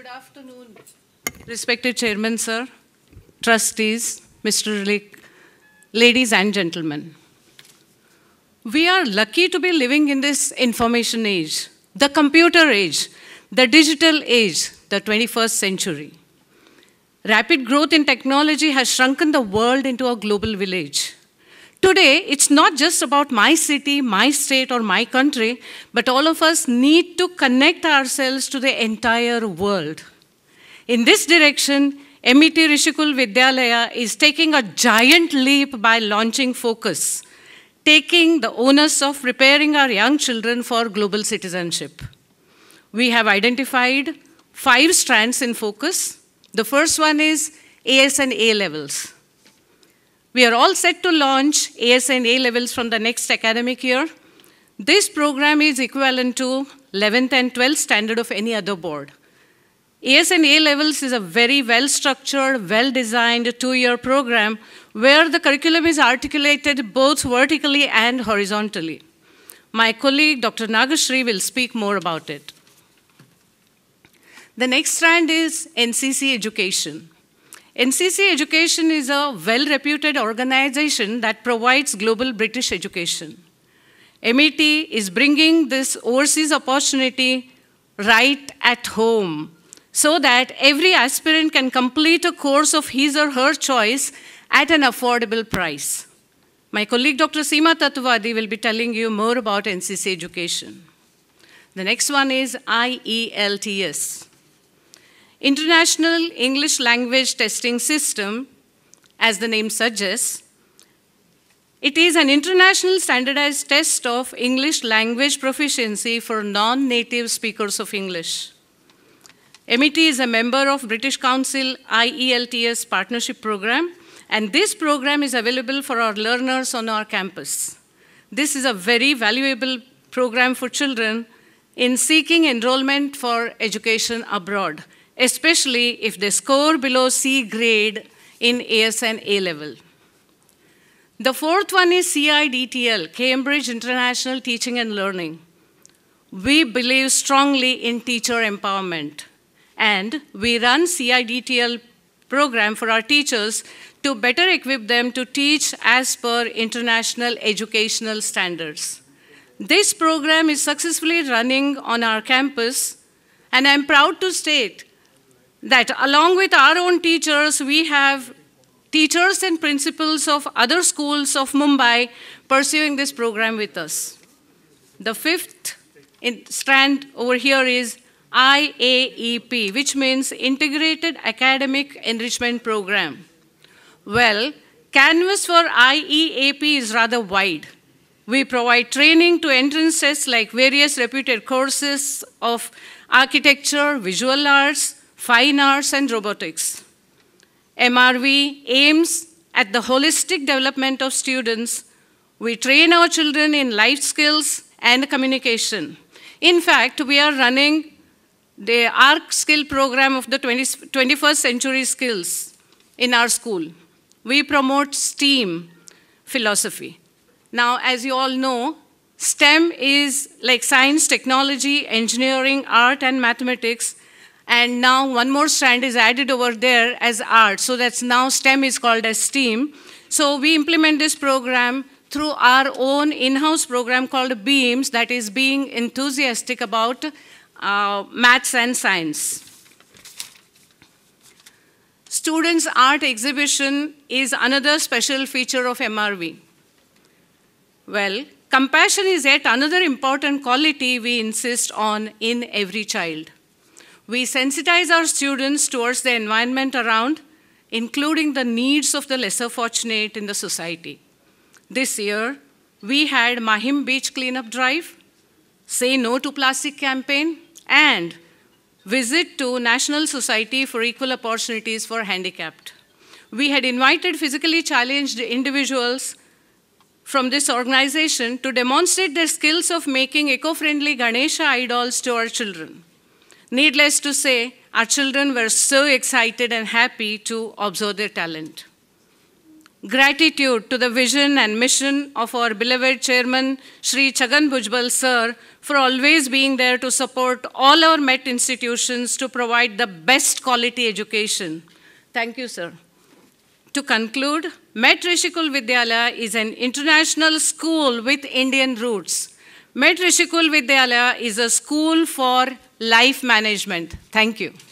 Good afternoon, respected Chairman, sir, trustees, Mr. Lick, ladies and gentlemen. We are lucky to be living in this information age, the computer age, the digital age, the 21st century. Rapid growth in technology has shrunken the world into a global village. Today, it's not just about my city, my state, or my country, but all of us need to connect ourselves to the entire world. In this direction, MET Rishikul Vidyalaya is taking a giant leap by launching FOCUS, taking the onus of preparing our young children for global citizenship. We have identified 5 strands in FOCUS. The first one is AS and A levels. We are all set to launch AS and A levels from the next academic year. This program is equivalent to 11th and 12th standard of any other board. AS and A levels is a very well-structured, well-designed 2-year program where the curriculum is articulated both vertically and horizontally. My colleague, Dr. Nagashri, will speak more about it. The next strand is NCC Education. NCC Education is a well-reputed organization that provides global British education. MET is bringing this overseas opportunity right at home so that every aspirant can complete a course of his or her choice at an affordable price. My colleague, Dr. Seema Tatwadi, will be telling you more about NCC Education. The next one is IELTS. International English Language Testing System, as the name suggests. It is an international standardized test of English language proficiency for non-native speakers of English. MET is a member of British Council IELTS Partnership Program, and this program is available for our learners on our campus. This is a very valuable program for children in seeking enrollment for education abroad, especially if they score below C grade in AS and A level. The fourth one is CIDTL, Cambridge International Teaching and Learning. We believe strongly in teacher empowerment, and we run CIDTL program for our teachers to better equip them to teach as per international educational standards. This program is successfully running on our campus, and I'm proud to state that along with our own teachers, we have teachers and principals of other schools of Mumbai pursuing this program with us. The fifth strand over here is IAEP, which means Integrated Academic Enrichment Program. Well, canvas for IEAP is rather wide. We provide training to entrance tests like various reputed courses of architecture, visual arts, fine arts, and robotics. MRV aims at the holistic development of students. We train our children in life skills and communication. In fact, we are running the ARC skill program of the 21st century skills in our school. We promote STEAM philosophy. Now, as you all know, STEM is like science, technology, engineering, art, and mathematics. And now one more strand is added over there as art. So that's now STEM is called as STEAM. So we implement this program through our own in-house program called BEAMS, that is being enthusiastic about maths and science. Students' art exhibition is another special feature of MRV. Well, compassion is yet another important quality we insist on in every child. We sensitize our students towards the environment around, including the needs of the lesser fortunate in the society. This year, we had Mahim Beach Cleanup Drive, Say No to Plastic campaign, and visit to National Society for Equal Opportunities for Handicapped. We had invited physically challenged individuals from this organization to demonstrate their skills of making eco-friendly Ganesha idols to our children. Needless to say, our children were so excited and happy to observe their talent. Gratitude to the vision and mission of our beloved chairman, Shri Chhagan Bhujbal sir, for always being there to support all our MET institutions to provide the best quality education. Thank you, sir. To conclude, MET Rishikul Vidyalaya is an international school with Indian roots. MET Rishikul Vidyalaya is a school for life management. Thank you.